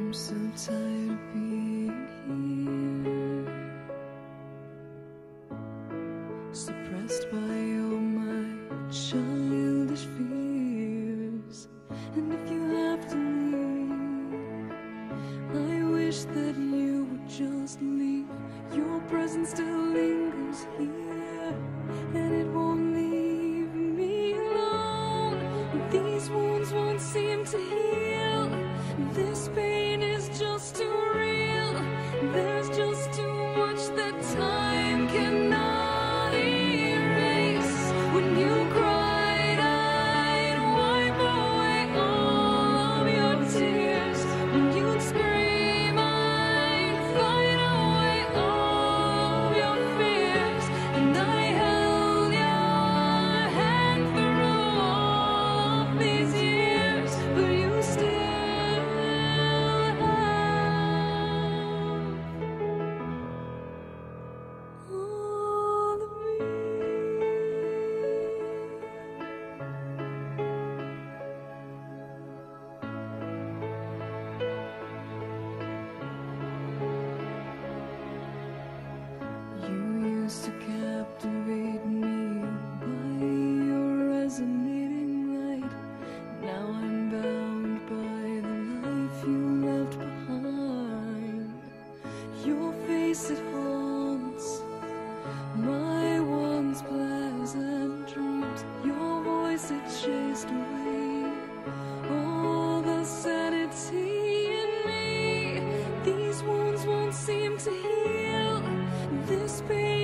I'm so tired of being here, suppressed by all my childish fears. And if you have to leave, I wish that you would just leave. Your presence still lingers here, and it won't leave me alone. These wounds won't seem to heal. This pain is just too real. There's just too much that time cannot erase. When you cried, I'd wipe away all of your tears. When you'd scream, I'd fight away all of your fears. And I held your hand through all of these years, but you still to captivate me by your resonating light. Now I'm bound by the life you left behind. Your face, it haunts my once pleasant dreams. Your voice, it chased away all the sanity in me. These wounds won't seem to heal. This pain